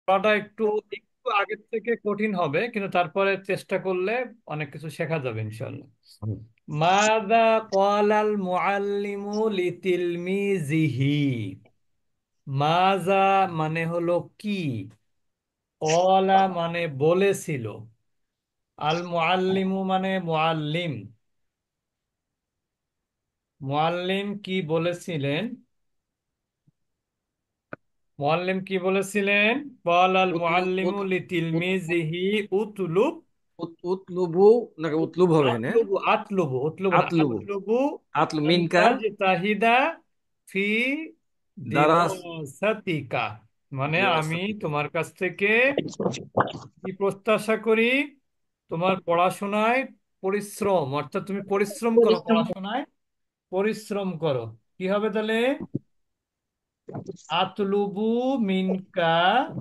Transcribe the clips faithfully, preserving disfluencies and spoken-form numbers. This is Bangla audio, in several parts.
পড়াটা একটু একটু আগের থেকে কঠিন হবে, কিন্তু তারপরে চেষ্টা করলে অনেক কিছু শেখা যাবে ইনশাল্লাহ। হুম। মাযা ক্বালাল মুআল্লিমু লিতিলমিজিহি। মাযা মানে হলো কি, ক্বালা মানে বলেছিল, আল মুআল্লিমু মানে মুআল্লিম। মুআল্লিম কি বলেছিলেন? মুআল্লিম কি বলেছিলেন? ক্বালাল উতলু মুআল্লিমু উত- উত- লিতিলমিজিহি উতলুব। উত- উতলুবু নাকি উতলুব হবে এখানে? আতলুবু আতলুবু উতলুবু না, আতলুবু। আতলুবু আতলু মিনকা আন্তাজ তাহিদা ফি দারাস দিরাসাতিকা। মানে আমি দিরাসাতিকা। তোমার কাছ থেকে কি প্রত্যাশা করি? তোমার পড়াশোনায় পরিশ্রম, অর্থাৎ তুমি পরিশ্রম করো, পড়াশোনায় পরিশ্রম করো। কি হবে তাহলে? আতলুবু মিনকা,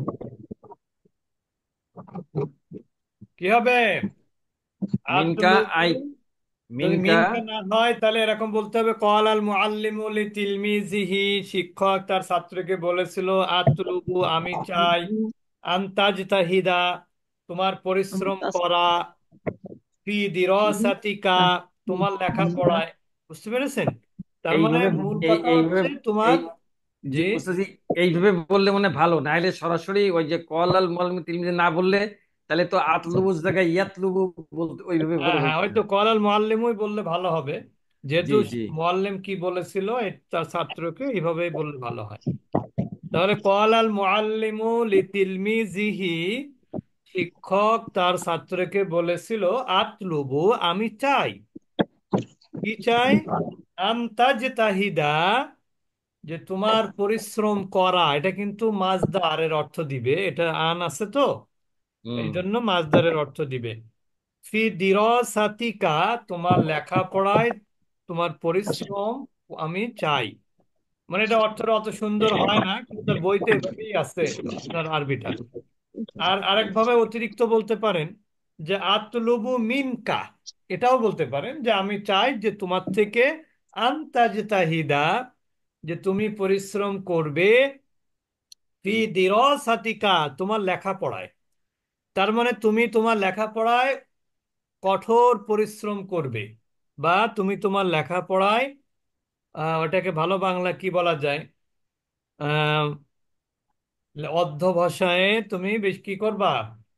কি হবে? মিনকা আতলুবু। আই যদি মিনকা মিনকা না হয় তাহলে এরকম বলতে হবে, কল আল মুআল্লিমু লিতিলমিজিহি, শিক্ষক তার ছাত্রকে বলেছিল, আতলুবু আমি চাই, আনতাজতাহিদা তোমার পরিশ্রম করা, ফি দিরাসাতিকা তোমার লেখাপড়ায়। বুঝতে পেরেছেন? তার মানে এইভাবে মূল এই কথা এইভাবে হচ্ছে এই তোমার জি যে, বুঝতেছি। এইভাবে বললে মনে হয় ভালো, নাইলে সরাসরি ওই যে কল আল মুআল্লিম তিলমিজে না বললে তাহলে তো আতলুবুর জায়গায় ইয়াতলুবু বলতে ওইভাবে হ্যাঁ করে হ্যাঁ, হইতো। হয়তো কল আল মুআল্লিমই বললে ভালো হবে, যেহেতু জি জি। মুআল্লিম কি বলেছিল এ তার ছাত্রকে, এইভাবেই বললে ভালো হয়। তাহলে কল আল মুআল্লিমু লিতিলমিজিহি, শিক্ষক তার ছাত্রকে বলেছিল, আতলুবু আমি চাই, কি চাই? আনতাজতাহিদা, যে তোমার পরিশ্রম করা। এটা কিন্তু মাজদারের অর্থ দিবে, এটা আন আছে তো, এই হুম। জন্য মাজদারের অর্থ দিবে। ফি দিরাসাতিকা তোমার লেখাপড়ায় তোমার পরিশ্রম আমি চাই। মানে এটা অর্থটা অত সুন্দর হয় না, কিন্তু তার বইতে এভাবেই আছে আপনার আরবিটা। আর আরেকভাবে অতিরিক্ত বলতে পারেন যে আতলুবু মিনকা, এটাও বলতে পারেন যে আমি চাই যে তোমার থেকে, আনতাজতাহিদা যে তুমি পরিশ্রম করবে, ফি দিরাসাতিকা তোমার লেখাপড়ায়। তার মানে তুমি তোমার লেখাপড়ায় কঠোর পরিশ্রম করবে, বা তুমি তোমার লেখাপড়ায় আহ, ওটাকে ভালো বাংলা কি বলা যায়, আহ অধ্যবসায়ে তুমি বেশ কি করবা,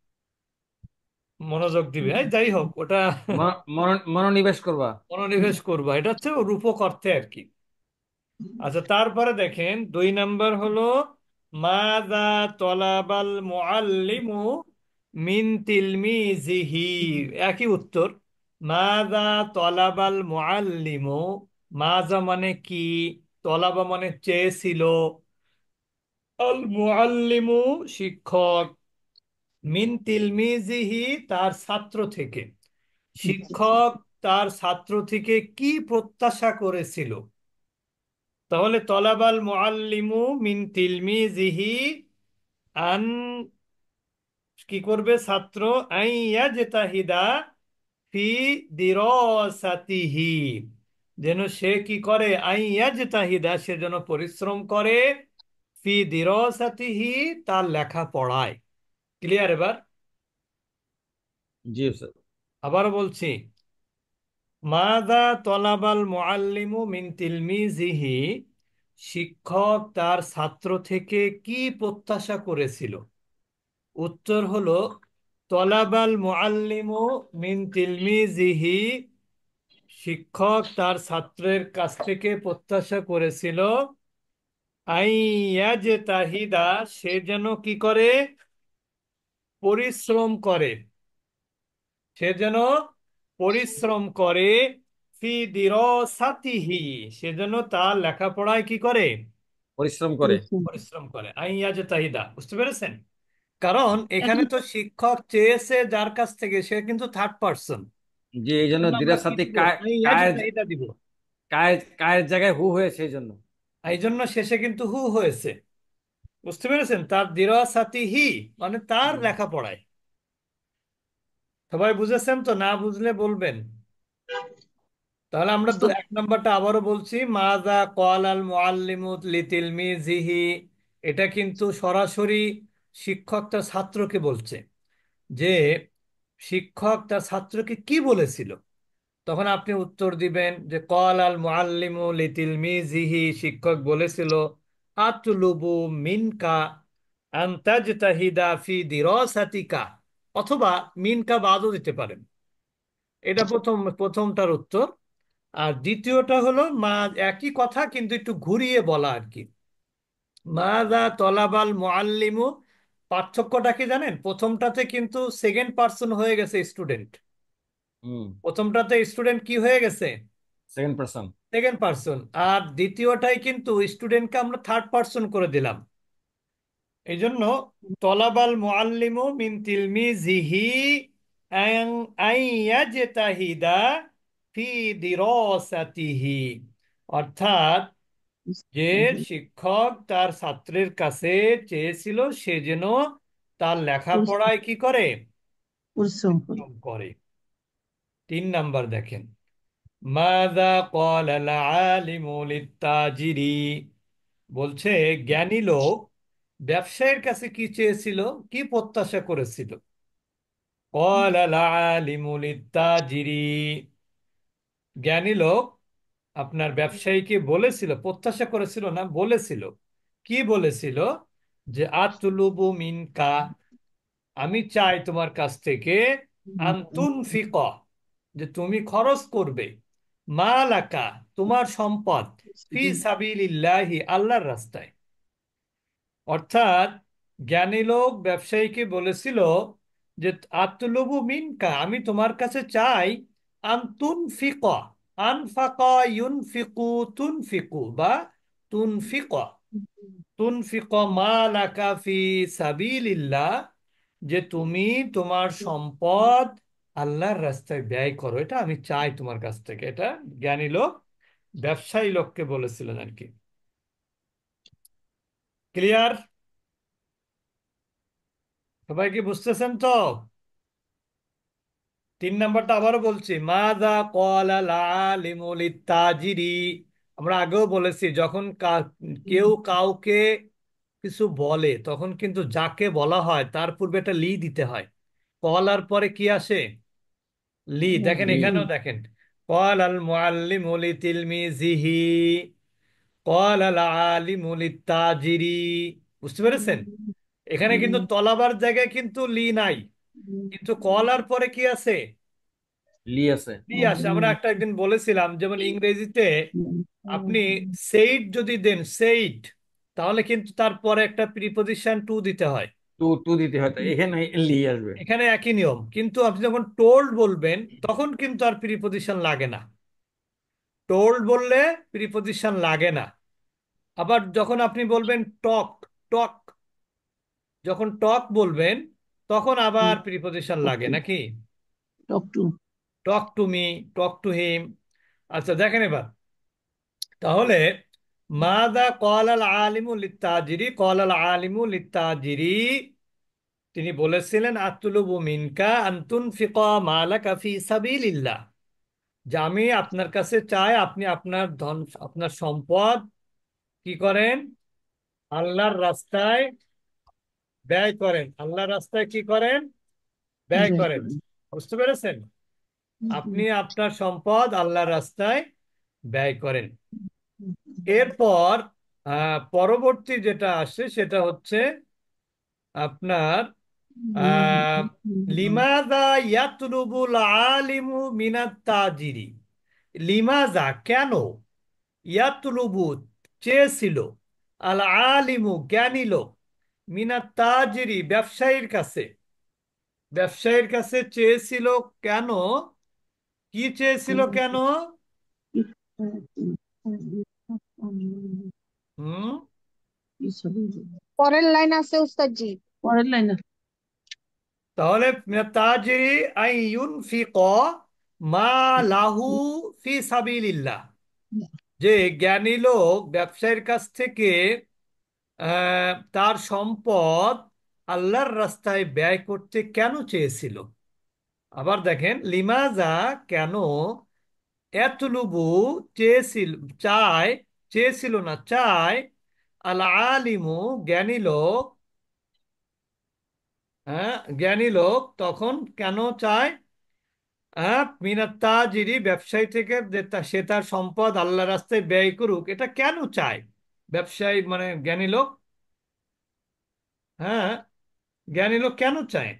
মনোযোগ দিবে, এই যাই হোক ওটা মনো- মনো- মনোনিবেশ করবা। মনোনিবেশ করবা, এটা হচ্ছে রূপক অর্থে আর কি। আচ্ছা, তারপরে দেখেন দুই নাম্বার হলো, মাযা তলাবাল মুআল্লিমু মিন তিলমিজিহি। একই উত্তর, মাযা তলাবাল মুআল্লিমু। মাযা মানে কি, তলাবা মানে চেয়েছিল, আল মুআল্লিমু শিক্ষক, মিন তিলমিজিহি তার ছাত্র থেকে। শিক্ষক তার ছাত্র থেকে কি প্রত্যাশা করেছিল? তাহলে তলাবাল মুআল্লিমু মিন তিলমিজিহি, আন কি করবে ছাত্র, আইয়া জেতাহিদা ফি দিরাসাতিহি, যেন সে কি করে, আইয়া জেতাহিদা সে যেন পরিশ্রম করে, ফি দিরাসাতিহি তার লেখাপড়ায়। ক্লিয়ার এবার? জি স্যার। আবারও বলছি, মাযা তলাবাল মুআল্লিমু মিন তিলমিজিহি, শিক্ষক তার ছাত্র থেকে কি প্রত্যাশা করেছিল? উত্তর হলো, তলাবাল মুআল্লিমু মিন তিলমিজিহি, শিক্ষক তার ছাত্রের কাছ থেকে প্রত্যাশা করেছিল, আইয়াজতাহিদা সে যেন কি করে, পরিশ্রম করে, সে যেন পরিশ্রম করে, ফি দিরাসাতিহি সে যেন তার লেখাপড়ায় কি করে, পরিশ্রম করে। পরিশ্রম করে। আইয়াজে তাহিদা, বুঝতে পেরেছেন? কারণ এখানে তো শিক্ষক চেয়েছে যার কাছ থেকে, সে কিন্তু থার্ড পার্সন, যে এই জন্য আমরা কি দিরাসাতি দিব, কায় আইয়াজে কায়ের তাহিদা দিব। কায়ের কায়ের জায়গায় হু হয়েছে এই জন্য। এই জন্য শেষে কিন্তু হু হয়েছে। বুঝতে পেরেছেন? তার দিরাসাতিহি মানে তার হুম। লেখাপড়ায়। সবাই বুঝেছেন তো? না বুঝলে বলবেন। তাহলে আমরা দু- উস্তাদ। এক নাম্বারটা আবারও বলছি, মাযা ক্বাল আল মুআল্লিমু লিতিলমিজিহি, এটা কিন্তু সরাসরি শিক্ষক তার ছাত্রকে বলছে যে শিক্ষক তার ছাত্রকে কি বলেছিল, তখন আপনি উত্তর দিবেন যে কল আল মুআল্লিমু লিতিলমিজিহি, শিক্ষক বলেছিল আতলুবু মিনকা আন তাজতাহিদা ফি দিরাসাতিকা, অথবা মিনকা বাদও দিতে পারেন। এটা প্রথম প্রথমটার উত্তর। আর দ্বিতীয়টা হলো মা, একই কথা কিন্তু একটু ঘুরিয়ে বলা আর কি। মাযা তলাবাল মুআল্লিমু, পার্থক্যটা কি জানেন? প্রথমটাতে কিন্তু সেকেন্ড পার্সন হয়ে গেছে স্টুডেন্ট, হুম। প্রথমটাতে স্টুডেন্ট কি হয়ে গেছে? Second person. Second person. আর দ্বিতীয়টাই কিন্তু স্টুডেন্টকে আমরা থার্ড পার্সন করে দিলাম। এই জন্য তলাবাল মুআল্লিমু মিন তিলমিজিহি আন আইয়াজতাহিদা ফি দিরাসাতিহি, অর্থাৎ যে শিক্ষক তার ছাত্রের কাছে চেয়েছিল সে যেন তার লেখাপড়ায় কি করে, পরিশ্রম করি। পরিশ্রম করে। তিন নাম্বার দেখেন, মাযা ক্বালাল আলিমু লিত্তাজিরি, বলছে জ্ঞানী লোক ব্যবসায়ীর কাছে কি চেয়েছিল, কি প্রত্যাশা করেছিল? ক্বালাল আলিমু লিত্তাজিরি, জ্ঞানী লোক আপনার ব্যবসায়ীকে বলেছিল, প্রত্যাশা করেছিল না, বলেছিল। কি বলেছিল? যে আতলুবু মিনকা, আমি চাই তোমার কাছ থেকে আন্তুন ফিক, যে তুমি খরচ করবে, মালাকা, তোমার সম্পদ, ফি সাবিলিল্লাহি, আল্লাহর রাস্তায়। অর্থাৎ জ্ঞানী লোক ব্যবসায়ীকে বলেছিল যে আতলুবু মিনকা, আমি তোমার কাছে চাই আন্তুন ফিক, আনফাকা ইউনফিকু তুনফিকু, বা তুনফিক, তুনফিক মালাকা ফি সাবিলিল্লাহ, যে তুমি তোমার সম্পদ আল্লাহর রাস্তায় ব্যয় করো, এটা আমি চাই তোমার কাছ থেকে। এটা জ্ঞানী লোক ব্যবসায়ী লোককে বলেছিলেন আর কি। ক্লিয়ার? সবাই কি বুঝতেছেন তো? তিন নাম্বারটা আবারও বলছি, মাযা ক্বালাল আলিমু লিত্তাজিরি, আমরা আগেও বলেছি যখন কা- কেউ কাউকে কিছু বলে তখন কিন্তু যাকে বলা হয় তার পূর্বে একটা লি দিতে হয়। কলার পরে কি আসে? লি। দেখেন জি। এখানেও দেখেন, কল আল মুআল্লিমু লিতিলমিজিহি, কল আল আলিমু লিত্তাজিরি, বুঝতে পেরেছেন? এখানে কিন্তু তলাবার জায়গায় কিন্তু লি নাই, কিন্তু কলার পরে কি আছে? লি আছে। লি আসে। আমরা একটা একদিন বলেছিলাম যেমন ইংরেজিতে আপনি সেইড যদি দেন, সেইড, তাহলে কিন্তু তারপরে একটা প্রিপজিশন টু দিতে হয়। টু টু দিতে হয়, তো এখানে লি আসবে। এখানে একই নিয়ম, কিন্তু আপনি যখন টোল্ড বলবেন তখন কিন্তু আর প্রিপজিশন লাগে না। টোল্ড বললে প্রিপজিশন লাগে না। আবার যখন আপনি বলবেন টক, টক, যখন টক বলবেন তখন আবার প্রিপজিশন লাগে নাকি? Talk to. Talk to me, talk to him. আচ্ছা দেখেন এবার, তাহলে মাদা কলাল আলিমু লিত্তাজিরি, কলাল আলিমু লিত্তাজিরি, তিনি বলেছিলেন আতলুবু মিনকা আনতুন ফিকা মালাকা ফি সাবিলিল্লাহ, যে আমি আপনার কাছে চাই আপনি আপনার ধন, আপনার সম্পদ কি করেন, আল্লাহর রাস্তায় ব্যয় করেন। আল্লাহর রাস্তায় কি করেন? ব্যয় করেন। বুঝতে পেরেছেন? আপনি আপনার সম্পদ আল্লাহর রাস্তায় ব্যয় করেন। এরপর আহ, পরবর্তী যেটা আসে সেটা হচ্ছে আপনার আহ লিমাজা ইয়াতলুবুল আলিমু মিনাত তাজিরি, লিমাজা, কেন, ইয়াতলুবু, চেয়েছিল, আল আলিমু, জ্ঞানী লোক, মিনাত তাজিরি, ব্যবসায়ীর কাছে, ব্যবসায়ীর কাছে চেয়েছিল কেন? কি চেয়েছিল কেন? হুম, পরের লাইন আছে উস্তাদজি। পরের লাইন আছে। তাহলে মিনাত তাজিরি আই ইউনফিক মা লাহু ফি সাবিলিল্লাহ, যে জ্ঞানী লোক ব্যবসায়ীর কাছ থেকে আহ, তার সম্পদ আল্লাহর রাস্তায় ব্যয় করতে কেন চেয়েছিল। আবার দেখেন লিমাজা, কেন, এতলুবু, চেয়েছিল, চায়, চেয়েছিল না, চায়, আল আলিমু, জ্ঞানী লোক, হ্যাঁ, জ্ঞানী লোক তখন কেন চায়? হ্যাঁ, মিনাত্তাজিরি ব্যবসায়ী থেকে যে তা- সে তার সম্পদ আল্লাহ রাস্তায় ব্যয় করুক, এটা কেন চায় ব্যবসায়ী মানে জ্ঞানী লোক? হ্যাঁ, জ্ঞানী লোক কেন চায়?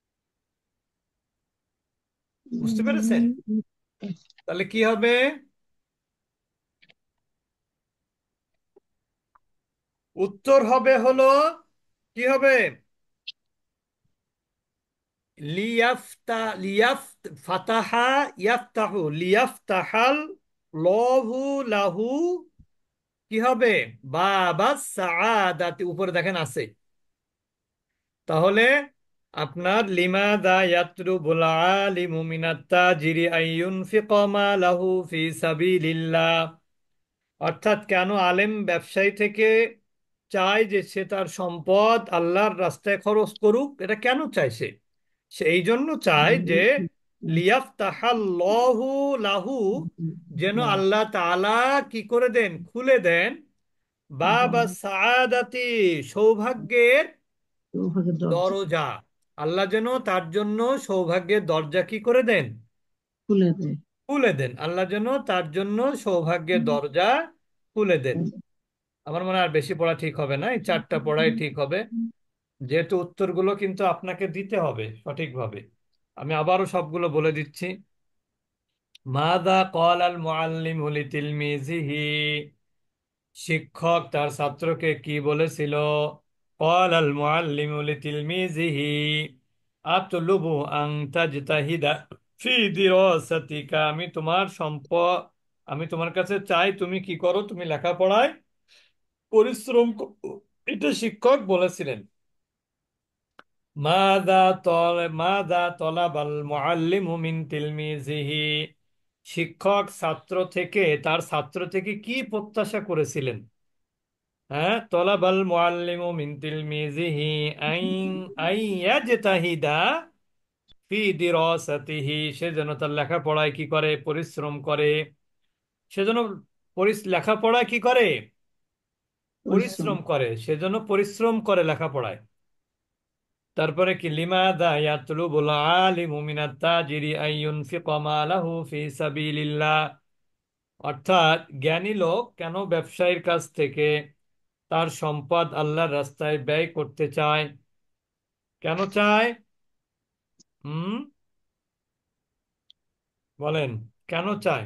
বুঝতে পেরেছেন? তাহলে কি হবে? উত্তর হবে হলো, কি হবে? লিয়াফতা লিয়াফ ফাতাহা ইয়াফতাহু লিয়াফতাহাল লহু লাহু, কি হবে? বাবা সাআদাতি, উপরে দেখেন আছে। তাহলে আপনার লিমাদা ইয়াতলুবুল আলিমু মিনাত তাজিরি আইয়ুনফিকা মালাহু ফি সাবিলিল্লাহ, অর্থাৎ কেন আলেম ব্যবসায়ী থেকে চায় যে সে তার সম্পদ আল্লাহর রাস্তায় খরচ করুক, এটা কেন চায় সে? সে এই জন্য চায় যে লিয়াফতাহাল্লাহু লাহু, যেন আল্লাহ তাআলা কি করে দেন, খুলে দেন বাবা সাআদাতি, সৌভাগ্যের দরজা। আল্লাহ যেন তার জন্য সৌভাগ্যের দরজা কি করে দেন, খুলে দেয়। খুলে দেন। আল্লাহ যেন তার জন্য সৌভাগ্যের দরজা খুলে দেন। আমার মনে হয় আর বেশি পড়া ঠিক হবে না, এই চারটা পড়াই ঠিক হবে, যেহেতু উত্তরগুলো কিন্তু আপনাকে দিতে হবে সঠিকভাবে। আমি আবারও সবগুলো বলে দিচ্ছি। মাদা কল আল মুআল্লিমু লিতিলমিজিহি, শিক্ষক তার ছাত্রকে কি বলেছিল? কল আল মুআল্লিমু লিতিলমিজিহি আতলুবু আন তাজতাহিদা ফি দিরাসাতিকা, আমি তোমার সম্পদ, আমি তোমার কাছে চাই তুমি কি করো, তুমি লেখাপড়ায় পরিশ্রম করো। এটা শিক্ষক বলেছিলেন। মাদা তল মাদা তলাবাল মুআল্লিমু মিন তিলমিজিহি, শিক্ষক ছাত্র থেকে তার ছাত্র থেকে কি প্রত্যাশা করেছিলেন? হ্যাঁ, তলাবাল মুআল্লিমু মিন তিলমিজিহি আইন আইয়াজতাহিদা ফি দিরাসাতিহি, সে যেন তার লেখাপড়ায় কি করে, পরিশ্রম করে। সেজন্য পরিস লেখাপড়ায় কি করে, পরিশ্রম। পরিশ্রম করে, সেজন্য পরিশ্রম করে লেখাপড়ায়। তারপরে কি, লিমাদা ইয়াতলুবুল আলিমু মিনাত তাজিরি আইয়ুনফিকা মালাহু ফি সাবিলিল্লাহ, অর্থাৎ জ্ঞানী লোক কেন ব্যবসায়ীর কাছ থেকে তার সম্পদ আল্লাহর রাস্তায় ব্যয় করতে চায়? কেন চায়? হুম, বলেন, কেন চায়?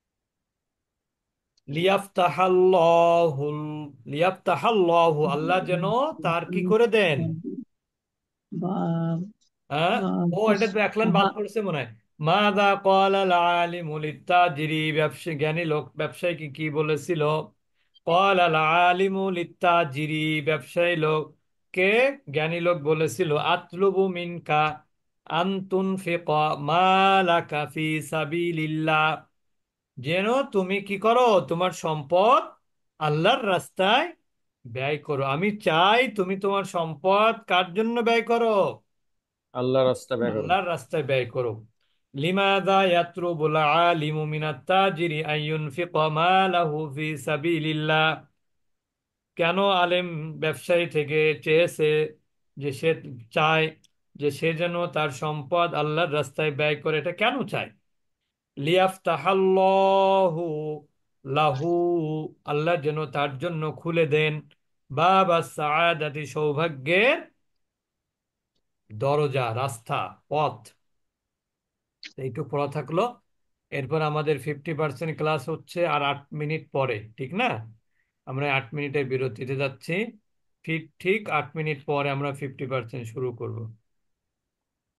লিয়াফতাহাল্লাহুল লিয়াফতাহাল্লাহু, আল্লাহ যেন তার কি করে দেন? বা হ্যাঁ, বা ও এটা তো এক লাইন বাদ পড়ছে মনে হয়। মাদা ক্বালাল আলিমু লিত্তাজিরি, ব্যবসায়ী জ্ঞানী লোক ব্যবসায়ীকে কি বলেছিল? ক্বালাল আলিমু লিত্তাজিরি, ব্যবসায়ী লোক কে, জ্ঞানী লোক বলেছিল আতলুবু মিনকা আন তুনফিকা মালাকা ফি সাবিলিল্লাহ, যেন তুমি কি করো, তোমার সম্পদ আল্লাহর রাস্তায় ব্যয় করো। আমি চাই তুমি তোমার সম্পদ কার জন্য ব্যয় করো? আল্লাহ রাস্তা ব্যয় করো। আল্লাহর রাস্তায় ব্যয় করো। লিমাদা ইয়াতলুবুল আলিমু মিনাত তাজিরি আন ইউনফিকা মালাহু ফি সাবিলিল্লাহ, কেন আলেম ব্যবসায়ী থেকে চেয়েছে যে সে চায় যে সে যেন তার সম্পদ আল্লাহর রাস্তায় ব্যয় করে, এটা কেন চায়? লিয়াফতাহাল্লাহু লাহু, আল্লাহ যেন তার জন্য খুলে দেন বাবা সাআদাতি, সৌভাগ্যের দরজা, রাস্তা, পথ। এইটুকু পড়া থাকলো। এরপর আমাদের ফিফটি পার্সেন্ট ক্লাস হচ্ছে আর আট মিনিট পরে, ঠিক না? আমরা আট মিনিটের বিরতিতে যাচ্ছি। ঠিক ঠিক আট মিনিট পরে আমরা ফিফটি পার্সেন্ট শুরু করব।